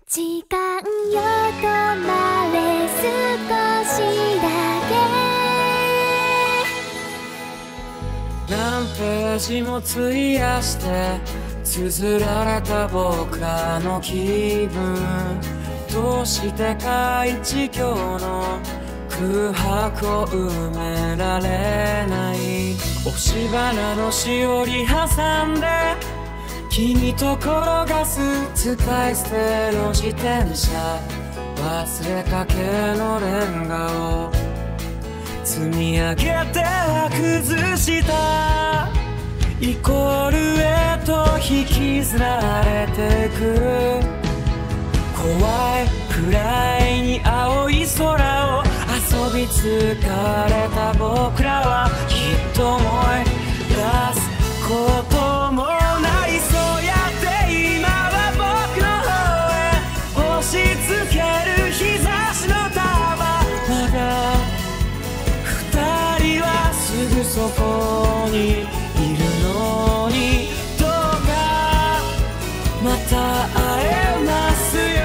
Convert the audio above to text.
時間よ止まれ少しだけ何ページも費やして綴られた僕らの気分どうしてか一行の空白を埋められない押し花のしおり挟んで君と転がす使い捨ての自転車忘れかけのレンガを積み上げて崩したイコールへと引きずられてく怖いくらいに青い空を遊び疲れた僕らはきっと思い出すこともないそうやって今は僕の方へ押し付ける日差しの束まだ二人はすぐそこにいるのにどうかまた会えますよ